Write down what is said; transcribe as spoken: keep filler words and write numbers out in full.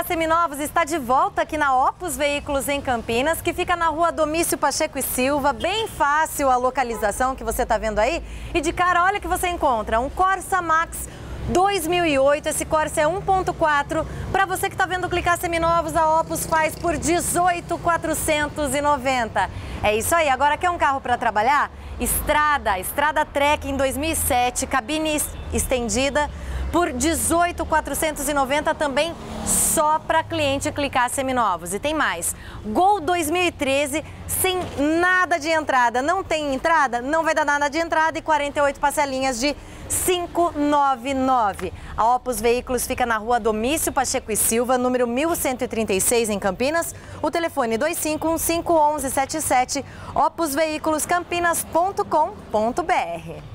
Seminovos está de volta aqui na Opus Veículos em Campinas, que fica na rua Domício Pacheco e Silva, bem fácil a localização que você está vendo aí. E de cara, olha que você encontra um Corsa Max dois mil e oito, esse Corsa é um ponto quatro. Para você que está vendo clicar Seminovos, a Opus faz por dezoito mil quatrocentos e noventa. É isso aí, agora quer um carro para trabalhar? Estrada, Estrada Trek em dois mil e sete, cabine estendida por dezoito mil quatrocentos e noventa, também só para cliente clicar Seminovos. E tem mais, Gol dois mil e treze, sem nada de entrada, não tem entrada? Não vai dar nada de entrada e quarenta e oito parcelinhas de quinhentos e noventa e nove. A Opus Veículos fica na rua Domício Pacheco e Silva, número mil cento e trinta e seis, em Campinas. O telefone dois cinco um cinco um um sete sete, opus veículos campinas ponto com ponto br.